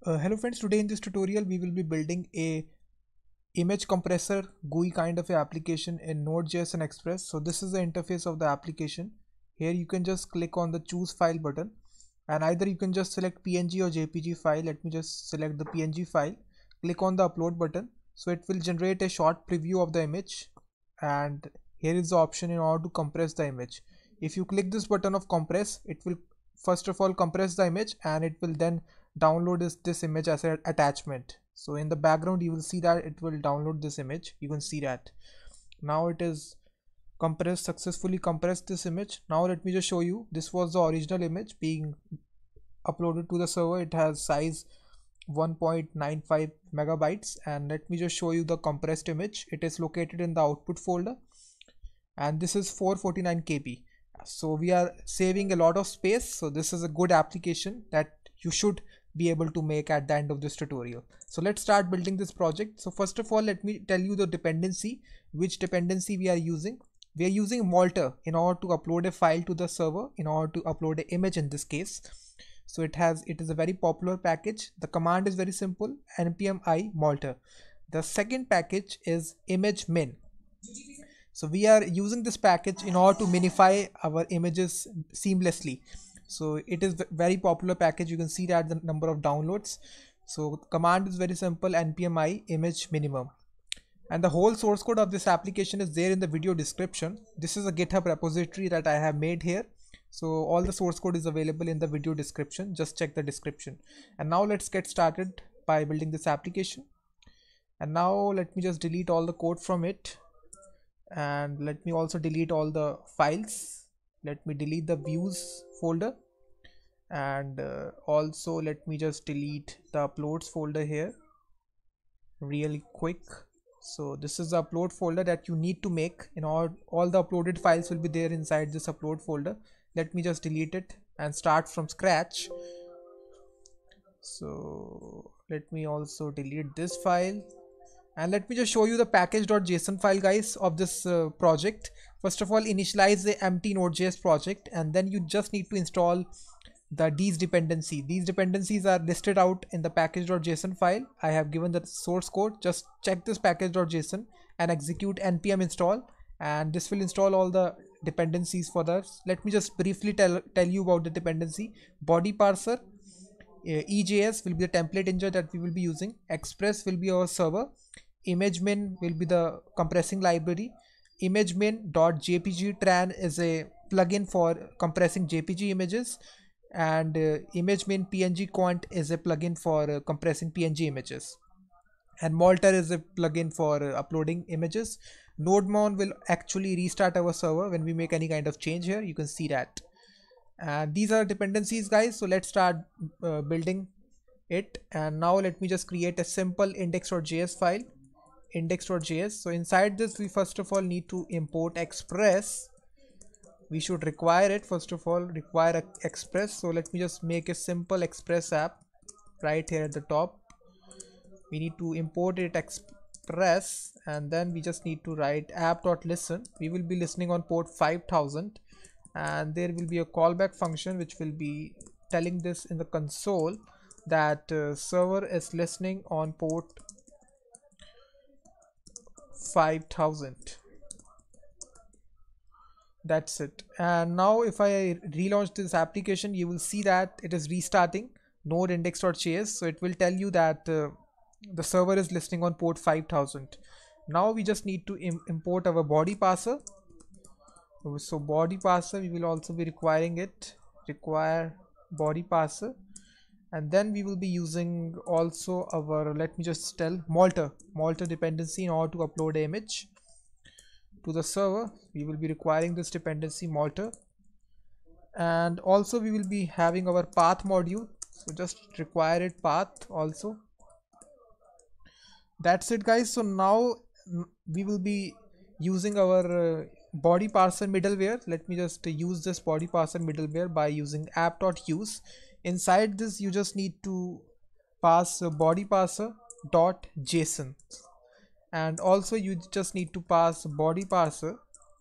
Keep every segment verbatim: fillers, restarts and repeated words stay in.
Uh, hello friends, today in this tutorial we will be building a image compressor G U I kind of a application in Node.js and Express. So this is the interface of the application. Here you can just click on the choose file button and either you can just select P N G or J P G file. Let me just select the P N G file, click on the upload button. So it will generate a short preview of the image, and here is the option in order to compress the image. If you click this button of compress, it will first of all compress the image and it will then download this, this image as an attachment. So in the background you will see that it will download this image. You can see that now it is compressed, successfully compressed this image. Now let me just show you, this was the original image being uploaded to the server. It has size one point nine five megabytes, and let me just show you the compressed image. It is located in the output folder and this is four forty-nine K B. So we are saving a lot of space. So this is a good application that you should be able to make at the end of this tutorial. So let's start building this project. So first of all, let me tell you the dependency, which dependency we are using. We are using Malter in order to upload a file to the server, in order to upload an image in this case. So it has, it is a very popular package. The command is very simple, npm i Malter. The second package is image min. So we are using this package in order to minify our images seamlessly. So it is very popular package. You can see that the number of downloads. So command is very simple, npm i image minimum. And the whole source code of this application is there in the video description. This is a GitHub repository that I have made here. So all the source code is available in the video description. Just check the description. And now let's get started by building this application. And now let me just delete all the code from it. And let me also delete all the files. Let me delete the views folder, and uh, also let me just delete the uploads folder here really quick. So this is the upload folder that you need to make. In all, all the uploaded files will be there inside this upload folder. Let me just delete it and start from scratch. So let me also delete this file. And let me just show you the package.json file, guys, of this uh, project. First of all, initialize the empty Node.js project, and then you just need to install the these dependency. These dependencies are listed out in the package.json file. I have given the source code. Just check this package.json and execute npm install, and this will install all the dependencies for us. Let me just briefly tell, tell you about the dependency. Body parser, uh, E J S will be the template engine that we will be using. Express will be our server. ImageMin will be the compressing library. ImageMin.jpg tran is a plugin for compressing J P G images, and uh, ImageMin P N G quant is a plugin for uh, compressing P N G images, and Malter is a plugin for uh, uploading images. NodeMon will actually restart our server when we make any kind of change here. You can see that. And these are dependencies, guys. So let's start uh, building it. And now let me just create a simple index.js file. Index.js. So inside this we first of all need to import Express. We should require it first of all, require Express. So let me just make a simple Express app right here at the top. We need to import it Express, and then we just need to write app.listen. We will be listening on port five thousand, and there will be a callback function which will be telling this in the console that uh, server is listening on port five thousand. That's it. And now if I relaunch this application, you will see that it is restarting node index.js. So it will tell you that uh, the server is listening on port five thousand. Now we just need to im import our body parser. So body parser, we will also be requiring it. Require body parser. And then we will be using also our, let me just tell, Malter, Malter dependency in order to upload an image to the server. We will be requiring this dependency Malter, and also we will be having our path module. So just require it path also. That's it, guys. So now we will be using our uh, body parser middleware. Let me just use this body parser middleware by using app.use. Inside this you just need to pass uh, body parser dot json, and also you just need to pass body parser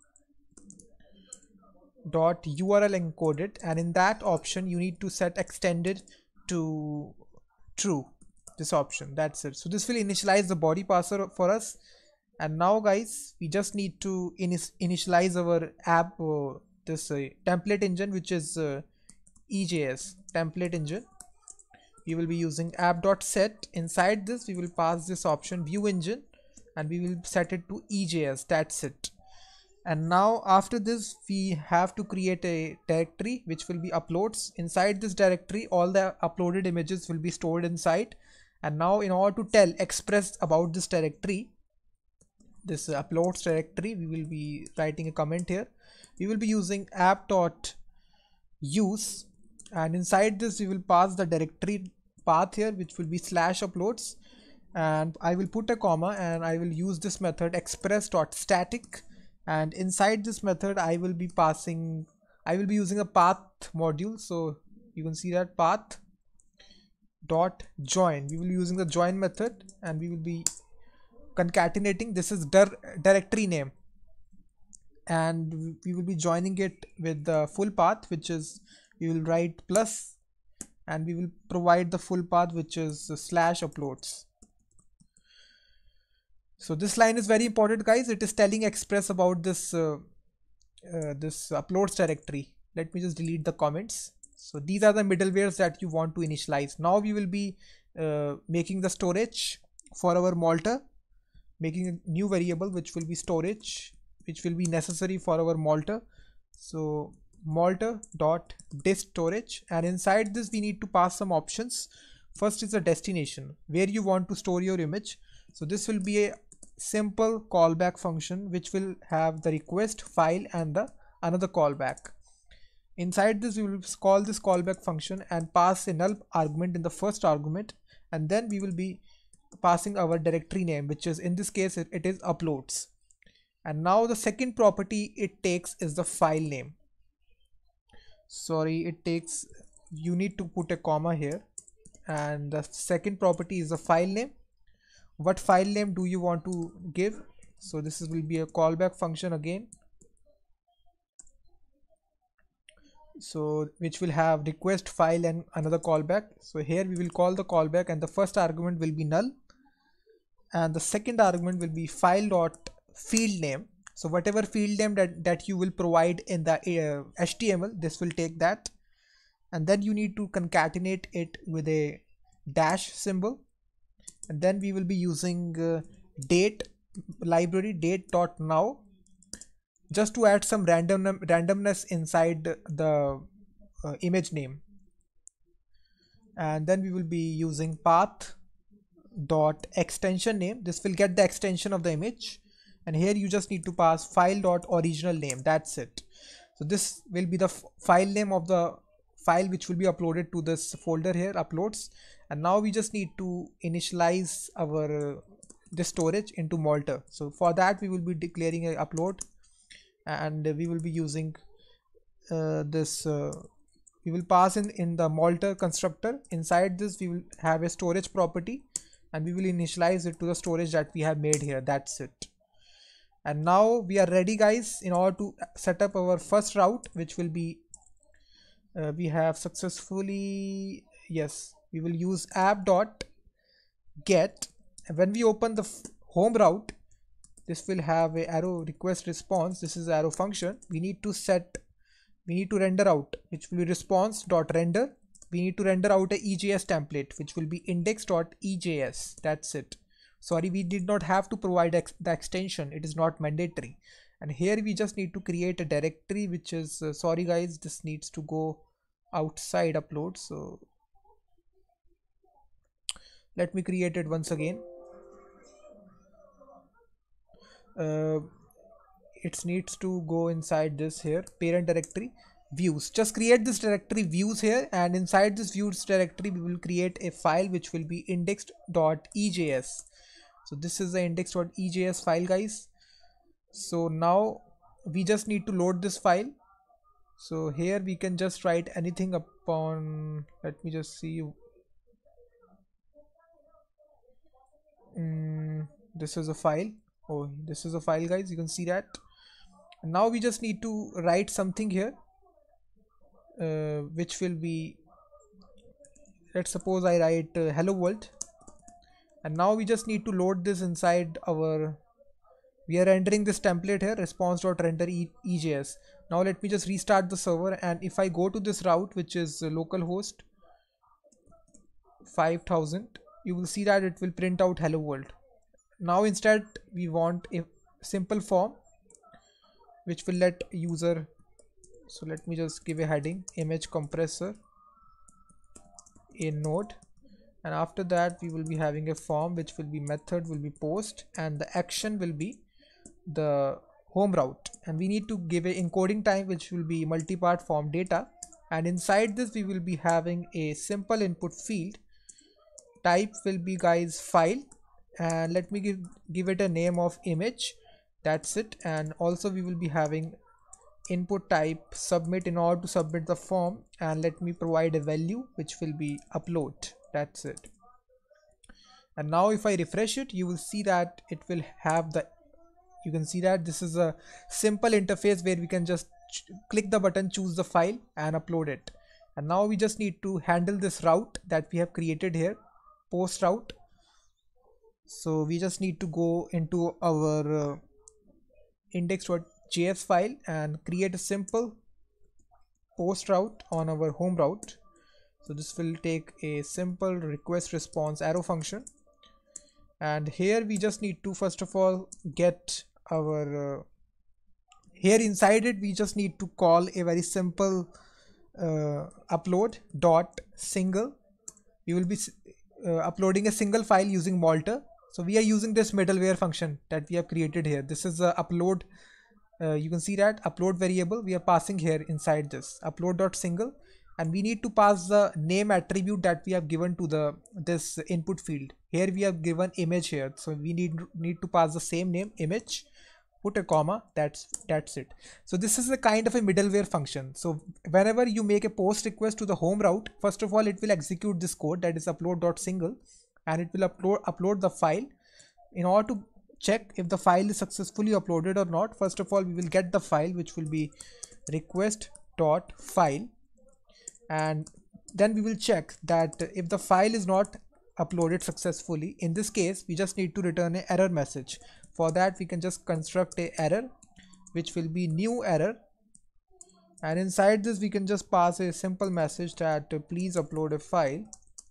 dot U R L encoded, and in that option you need to set extended to true, this option, that's it. So this will initialize the body parser for us. And now guys, we just need to initialize our app, uh, this uh, template engine, which is uh, E J S template engine. We will be using app.set. Inside this we will pass this option view engine, and we will set it to E J S, that's it. And now after this we have to create a directory which will be uploads. Inside this directory all the uploaded images will be stored inside. And now in order to tell Express about this directory, this uploads directory, we will be writing a comment here. We will be using app.use, and inside this we will pass the directory path here, which will be slash uploads, and I will put a comma and I will use this method express.static. And inside this method I will be passing, I will be using a path module. So you can see that path dot join, we will be using the join method, and we will be concatenating, this is dir directory name, and we will be joining it with the full path, which is, we will write plus, and we will provide the full path, which is slash uploads. So this line is very important guys, it is telling Express about this uh, uh, this uploads directory. Let me just delete the comments. So these are the middlewares that you want to initialize. Now we will be uh, making the storage for our Malta, making a new variable which will be storage, which will be necessary for our Malta. So Malta dot disk storage, and inside this we need to pass some options. First is the destination, where you want to store your image. So this will be a simple callback function which will have the request file and the another callback. Inside this we will call this callback function and pass a null argument in the first argument, and then we will be passing our directory name, which is, in this case it, it is uploads. And now the second property it takes is the file name. Sorry, it takes, you need to put a comma here, and the second property is the file name. What file name do you want to give? So this is, will be a callback function again, so which will have request file and another callback. So here we will call the callback, and the first argument will be null, and the second argument will be file dot field name. So whatever field name that, that you will provide in the uh, H T M L, this will take that, and then you need to concatenate it with a dash symbol. And then we will be using uh, date library date dot now, just to add some random randomness inside the uh, image name. And then we will be using path dot extension name, this will get the extension of the image, and here you just need to pass file dot original name, that's it. So this will be the file name of the file which will be uploaded to this folder here, uploads. And now we just need to initialize our uh, this storage into Malta. So for that we will be declaring a upload, and we will be using uh, this uh, we will pass in in the Malta constructor. Inside this we will have a storage property, and we will initialize it to the storage that we have made here, that's it. And now we are ready guys, in order to set up our first route, which will be uh, we have successfully, yes, we will use app dot get. When we open the home route, this will have a arrow request response, this is arrow function. We need to set, we need to render out, which will be response dot render. We need to render out a E J S template, which will be index dot E J S, that's it. Sorry, we did not have to provide ex the extension, it is not mandatory. And here we just need to create a directory, which is uh, sorry guys, this needs to go outside upload. So let me create it once again. Uh, it needs to go inside this here parent directory views. Just create this directory views here, and inside this views directory we will create a file which will be indexed dot E J S. So this is the index dot E J S file guys. So now we just need to load this file. So here we can just write anything upon, let me just see. Mm, this is a file. Oh, this is a file guys, you can see that. And now we just need to write something here uh, which will be let's suppose I write uh, hello world, and now we just need to load this inside our, we are rendering this template here, response.render e ejs. Now let me just restart the server, and if I go to this route, which is uh, localhost five thousand, you will see that it will print out hello world. Now instead we want a simple form which will let user, so let me just give a heading, image compressor in node, and after that we will be having a form which will be method will be post, and the action will be the home route, and we need to give a encoding time which will be multipart form data, and inside this we will be having a simple input field. Type will be guys file, and let me give give it a name of image, that's it. And also we will be having input type submit in order to submit the form, and let me provide a value which will be upload, that's it. And now if I refresh it, you will see that it will have the, you can see that this is a simple interface where we can just click the button, choose the file and upload it. And now we just need to handle this route that we have created here, post route. So we just need to go into our uh, index.js file and create a simple post route on our home route. So this will take a simple request response arrow function, and here we just need to first of all get our uh, here inside it we just need to call a very simple uh, upload dot single. We will be uh, uploading a single file using Malter. So we are using this middleware function that we have created here. This is a upload, uh, you can see that upload variable we are passing here inside this upload dot single, and we need to pass the name attribute that we have given to the this input field. Here we have given image here, so we need need to pass the same name image, put a comma, that's that's it. So this is a kind of a middleware function. So whenever you make a post request to the home route, first of all it will execute this code, that is upload dot single, and it will upload upload the file. In order to check if the file is successfully uploaded or not, first of all we will get the file which will be request dot file, and then we will check that if the file is not uploaded successfully, in this case we just need to return an error message. For that we can just construct a error which will be new error, and inside this we can just pass a simple message that uh, please upload a file,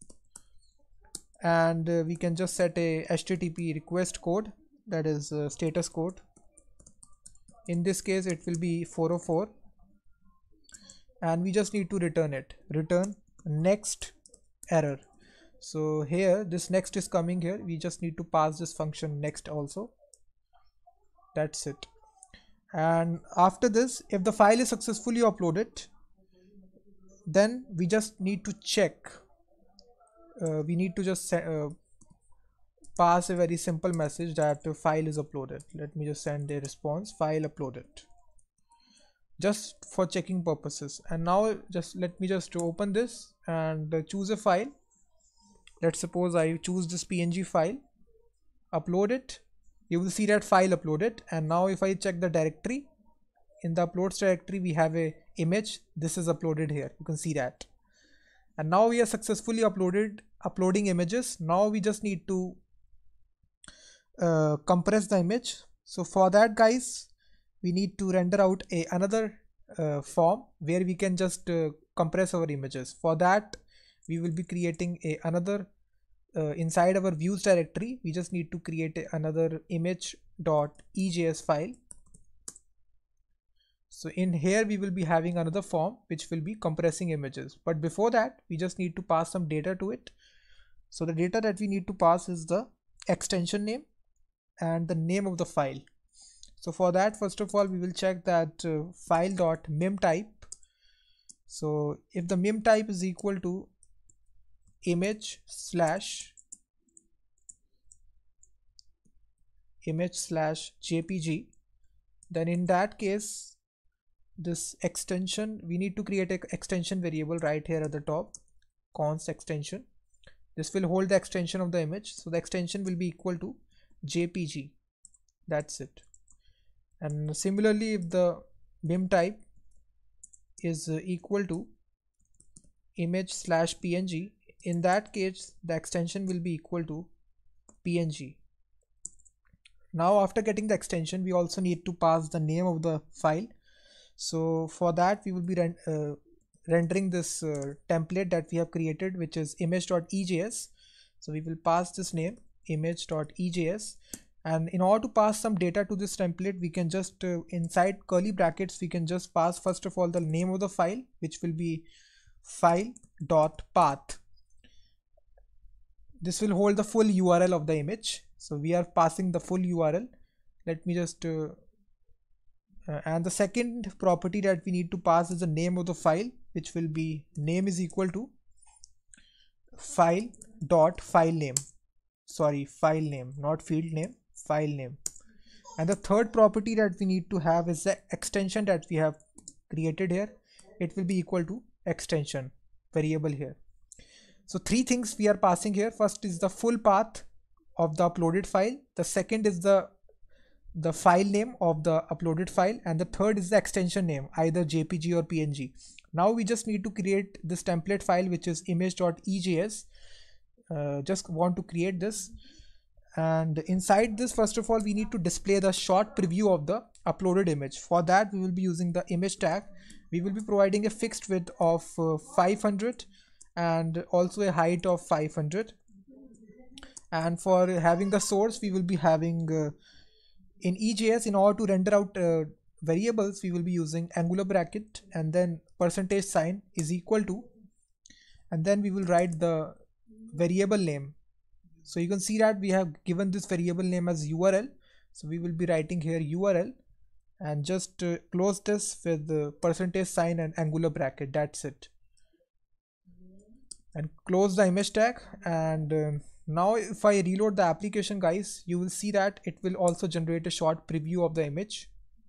and uh, we can just set a H T T P request code, that is uh, status code. In this case it will be four oh four, and we just need to return it, return next error. So here this next is coming here, we just need to pass this function next also, that's it. And after this, if the file is successfully uploaded, then we just need to check, uh, we need to just uh, pass a very simple message that the file is uploaded. Let me just send a response, file uploaded, just for checking purposes. And now just let me just open this and uh, choose a file. Let's suppose I choose this P N G file, upload it. You will see that file uploaded, and now if I check the directory, in the uploads directory we have a image, this is uploaded here, you can see that. And now we are successfully uploaded uploading images. Now we just need to uh, compress the image. So for that guys, we need to render out a another uh, form where we can just uh, compress our images. For that we will be creating a another uh, inside our views directory, we just need to create a, another image.ejs file. So in here we will be having another form which will be compressing images, but before that we just need to pass some data to it. So the data that we need to pass is the extension name and the name of the file. So for that, first of all we will check that uh, file.mem type. So if the mem type is equal to image slash image slash jpg, then in that case this extension, we need to create an extension variable right here at the top, const extension. This will hold the extension of the image, so the extension will be equal to jpg, that's it. And similarly, if the mem type is equal to image slash png, in that case the extension will be equal to P N G. Now after getting the extension, we also need to pass the name of the file. So for that we will be ren uh, rendering this uh, template that we have created, which is image.ejs. So we will pass this name image.ejs, and in order to pass some data to this template, we can just uh, inside curly brackets we can just pass first of all the name of the file, which will be file.path. This will hold the full U R L of the image. So we are passing the full U R L. Let me just uh, uh, and the second property that we need to pass is the name of the file, which will be name is equal to file dot file name. Sorry, file name, not field name, file name. And the third property that we need to have is the extension that we have created here. It will be equal to extension variable here. So three things we are passing here. First is the full path of the uploaded file. The second is the the file name of the uploaded file, and the third is the extension name, either J P G or P N G. Now we just need to create this template file, which is image.ejs. Uh, just want to create this, and inside this, first of all, we need to display the short preview of the uploaded image. For that we will be using the image tag. We will be providing a fixed width of uh, five hundred and also a height of five hundred, and for having the source we will be having uh, in E J S. In order to render out uh, variables, we will be using angular bracket and then percentage sign is equal to, and then we will write the variable name. So you can see that we have given this variable name as U R L. So we will be writing here U R L and just uh, close this with the percentage sign and angular bracket. That's it, and close the image tag. And uh, now if I reload the application, guys, you will see that it will also generate a short preview of the image.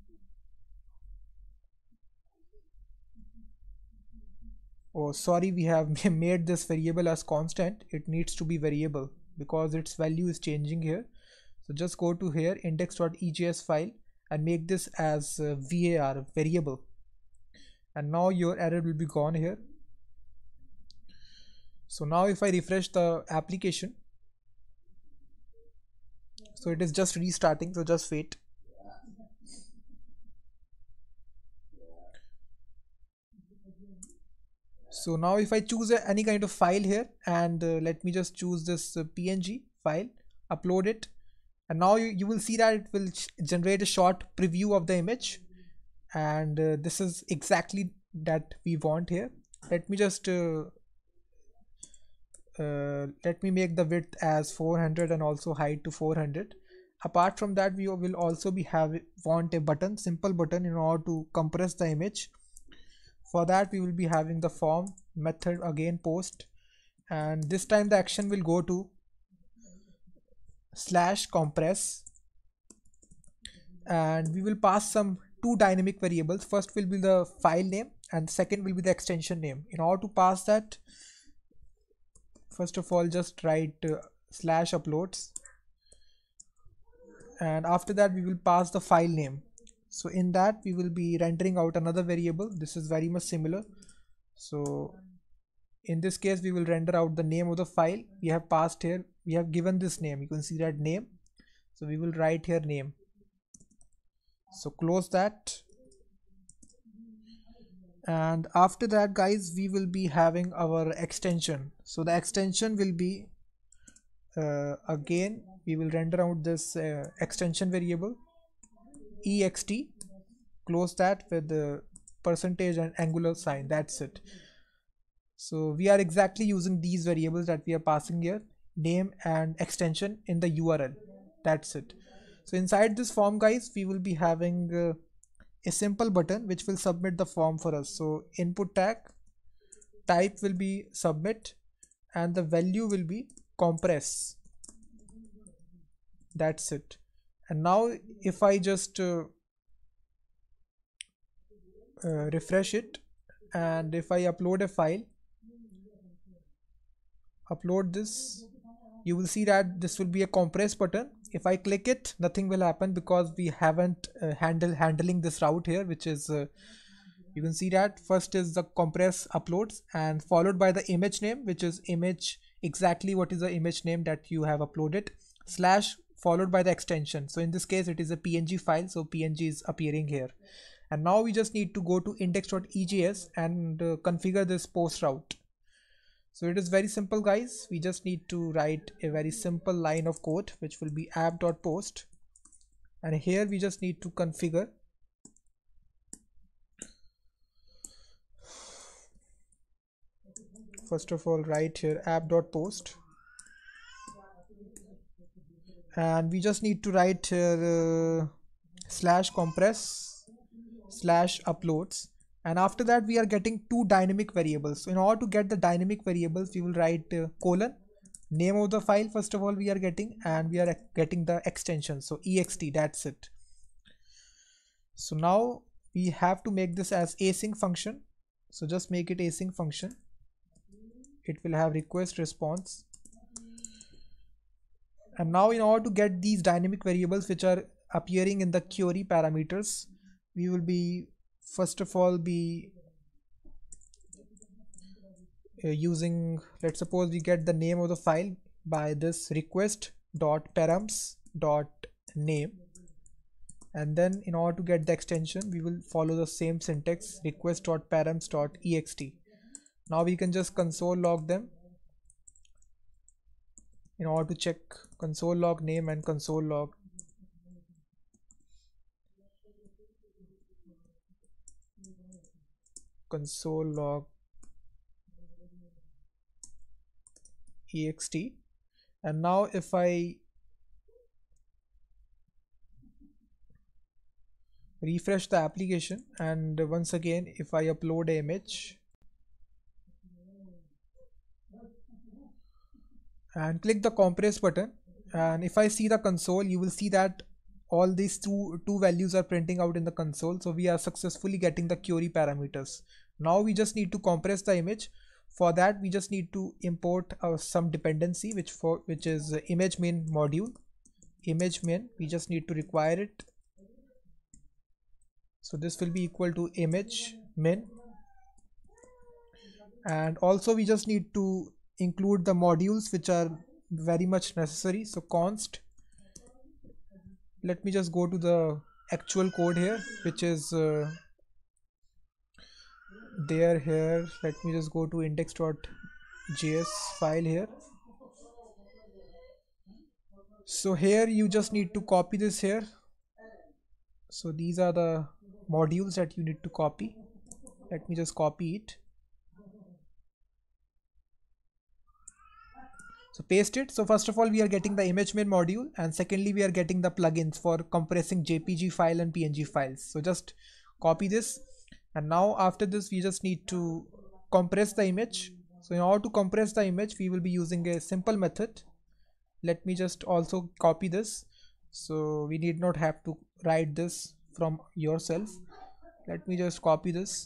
Oh, sorry, we have made this variable as constant. It needs to be variable because its value is changing here. So just go to here, index.ejs file, and make this as uh, var, variable, and now your error will be gone here. So now if I refresh the application, so it is just restarting, so just wait. So now if I choose a, any kind of file here, and uh, let me just choose this uh, P N G file, upload it, and now you, you will see that it will generate a short preview of the image, and uh, this is exactly that we want here. Let me just uh, uh, let me make the width as four hundred and also height to four hundred. Apart from that, we will also be have want a button, simple button, in order to compress the image. For that we will be having the form method again post, and this time the action will go to slash compress, and we will pass some two dynamic variables. First will be the file name and second will be the extension name. In order to pass that, first of all just write uh, slash uploads, and after that we will pass the file name. So in that we will be rendering out another variable. This is very much similar. So in this case we will render out the name of the file. We have passed here, we have given this name, you can see that name. So we will write here name. So close that, and after that, guys, we will be having our extension. So the extension will be uh, again we will render out this uh, extension variable ext, close that with the percentage and angular sign. That's it. So we are exactly using these variables that we are passing here, name and extension, in the U R L. That's it. So inside this form, guys, we will be having uh, a simple button which will submit the form for us. So input tag, type will be submit, and the value will be compress. That's it. And now if I just uh, uh, refresh it, and if I upload a file, upload this, you will see that this will be a compress button. If I click it, nothing will happen because we haven't uh, handle handling this route here, which is uh, You can see that first is the compress uploads and followed by the image name, which is image, exactly what is the image name that you have uploaded, slash followed by the extension. So in this case it is a P N G file, so P N G is appearing here. And now we just need to go to index dot E J S and uh, configure this post route. So it is very simple, guys. We just need to write a very simple line of code which will be app.post, and here we just need to configure first of all write here app.post, and we just need to write here uh, slash compress slash uploads, and after that we are getting two dynamic variables. So in order to get the dynamic variables, we will write uh, colon name of the file first of all we are getting, and we are getting the extension, so ext, that's it. So now we have to make this as async function, so just make it async function. It will have request response, and now in order to get these dynamic variables which are appearing in the query parameters, we will be first of all be uh, using, let's suppose we get the name of the file by this request dot params dot name, and then in order to get the extension we will follow the same syntax, request dot params dot ext. Now we can just console log them in order to check console log name and console log console log ext. And now if I refresh the application, and once again if I upload an image and click the compress button, and if I see the console, you will see that all these two two values are printing out in the console. So we are successfully getting the query parameters. Now we just need to compress the image. For that we just need to import uh, some dependency which for which is uh, image main module, image main. We just need to require it, so this will be equal to image main, and also we just need to include the modules which are very much necessary. So const, let me just go to the actual code here which is uh, there here. Let me just go to index dot J S file here. So here you just need to copy this here. So these are the modules that you need to copy. Let me just copy it. So paste it. So first of all we are getting the image main module, and secondly we are getting the plugins for compressing J P G file and P N G files. So just copy this, and now after this we just need to compress the image. So in order to compress the image we will be using a simple method. Let me just also copy this, so we need not have to write this from yourself. Let me just copy this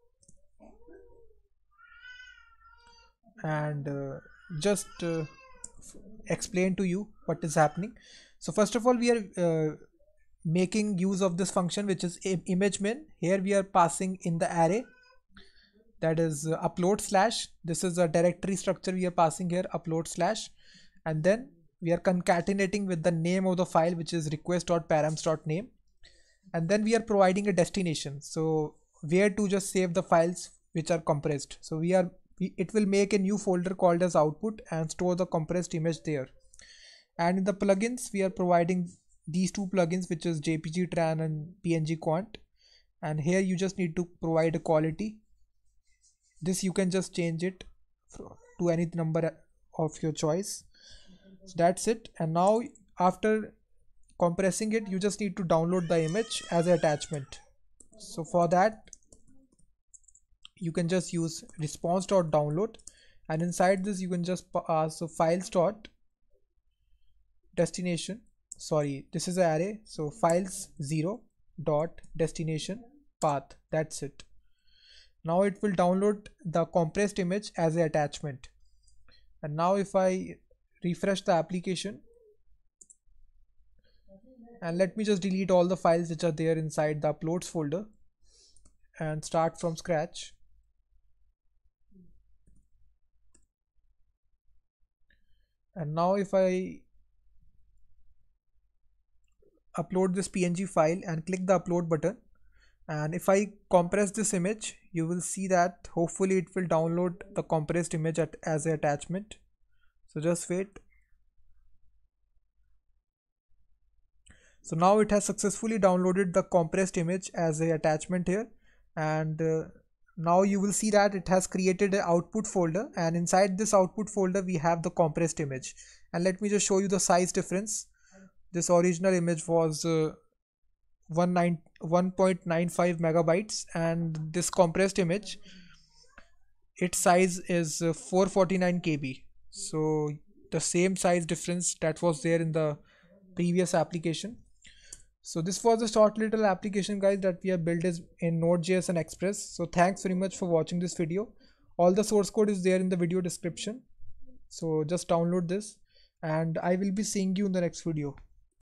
and uh, just uh, explain to you what is happening. So first of all we are uh, making use of this function which is image main. Here we are passing in the array, that is uh, upload slash, this is a directory structure we are passing here, upload slash, and then we are concatenating with the name of the file which is request.params.name, and then we are providing a destination, so where to just save the files which are compressed. So we are it will make a new folder called as output and store the compressed image there. And in the plugins we are providing these two plugins which is J P G Tran and P N G Quant, and here you just need to provide a quality. This you can just change it to any number of your choice. So that's it. And now after compressing it you just need to download the image as an attachment. So for that you can just use response.download, and inside this you can just pass so files dot destination, sorry this is an array, so files zero dot destination path, that's it. Now it will download the compressed image as an attachment. And now if I refresh the application, and let me just delete all the files which are there inside the uploads folder, and start from scratch. And now if I upload this P N G file and click the upload button, and if I compress this image, you will see that hopefully it will download the compressed image at, as an attachment. So just wait. So now it has successfully downloaded the compressed image as a attachment here, and uh, now you will see that it has created an output folder, and inside this output folder we have the compressed image. And let me just show you the size difference. This original image was uh, one point nine five megabytes, and this compressed image, its size is uh, four forty-nine K B. So the same size difference that was there in the previous application. So this was a short little application, guys, that we have built is in Node.js and Express. So thanks very much for watching this video. All the source code is there in the video description. So just download this, and I will be seeing you in the next video.